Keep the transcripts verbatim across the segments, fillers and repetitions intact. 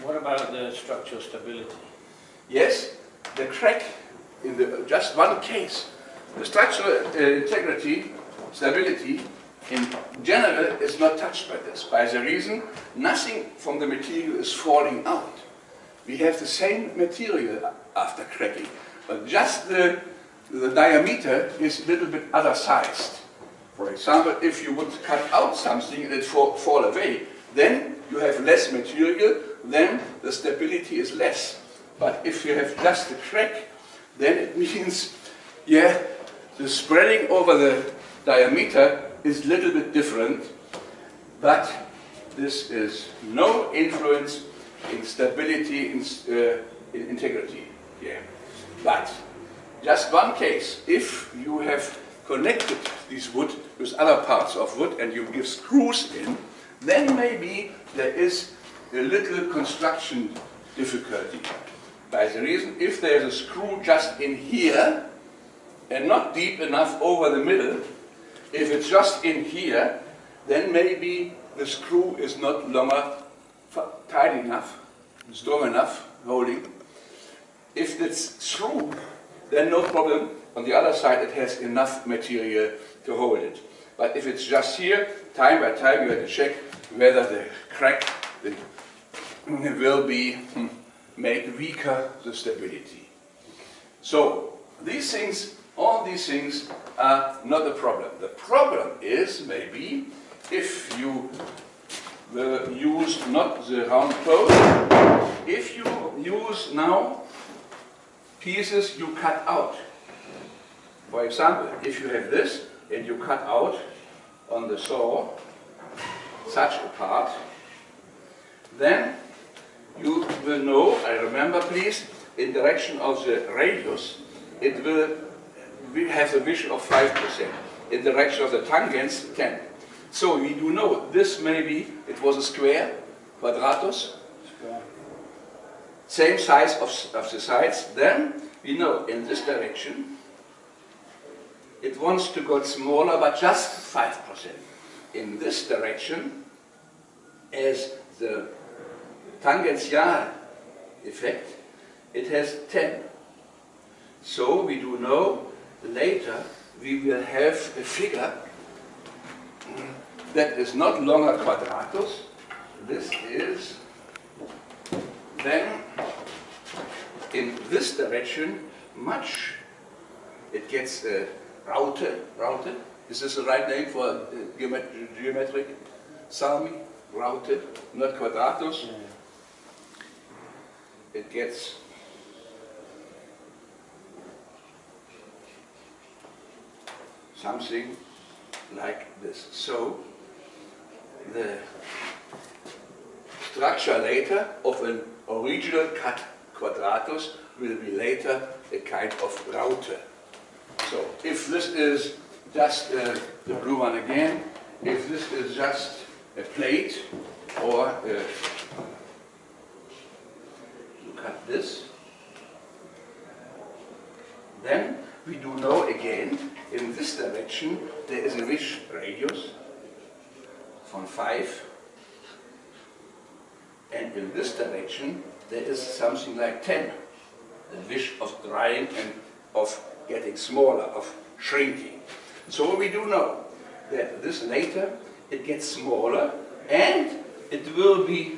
What about the structural stability? Yes, the crack in the just one case, the structural uh, integrity, stability, in general is not touched by this, by the reason nothing from the material is falling out. We have the same material after cracking, but just the, the diameter is a little bit other sized. For example, if you would cut out something and it fall, fall away, then you have less material, then the stability is less. But if you have just a crack, then it means, yeah, the spreading over the diameter is a little bit different, but this is no influence in stability, in, uh, in integrity. Yeah. But just one case, if you have connected this wood with other parts of wood and you give screws in, then maybe there is a little construction difficulty. By the reason, if there is a screw just in here and not deep enough over the middle, if it's just in here, then maybe the screw is not longer tight enough, strong enough, holding. If it's through, then no problem. On the other side, it has enough material to hold it. But if it's just here, time by time, you have to check whether the crack will be make weaker the stability. So these things, all these things are not a problem. The problem is maybe if you will use not the round close, if you use now pieces you cut out. For example, if you have this and you cut out on the saw such a part, then you will know, I remember please, in direction of the radius, it will we have a vision of five percent. In direction of the tangents, ten. So we do know this maybe, it was a square, quadratus, square. Same size of, of the sides. Then we know in this direction, it wants to go smaller, but just five percent. In this direction, as the tangential effect, it has ten. So we do know later we will have a figure that is not longer quadratus. This is then in this direction much, it gets uh, routed, routed. Is this the right name for uh, geomet geometric salmi? Routed, not quadratus. Yeah. It gets something like this. So the structure later of an original cut quadratus will be later a kind of router. So if this is just uh, the blue one again, if this is just a plate or uh, you cut this, then we do know again in this direction there is a wish radius from five, and in this direction there is something like ten, the wish of drying and of getting smaller, of shrinking. So we do know that this later it gets smaller and it will be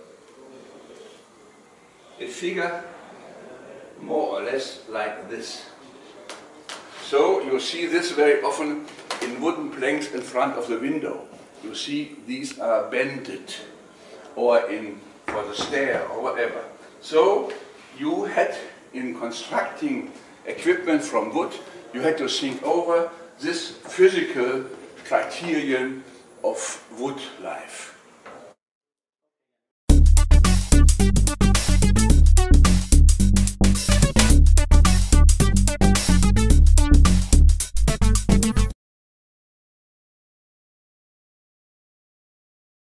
a figure more or less like this. So you see this very often in wooden planks in front of the window. You see these are bended, or in for the stair or whatever. So you had, in constructing equipment from wood, you had to think over this physical criterion of wood life.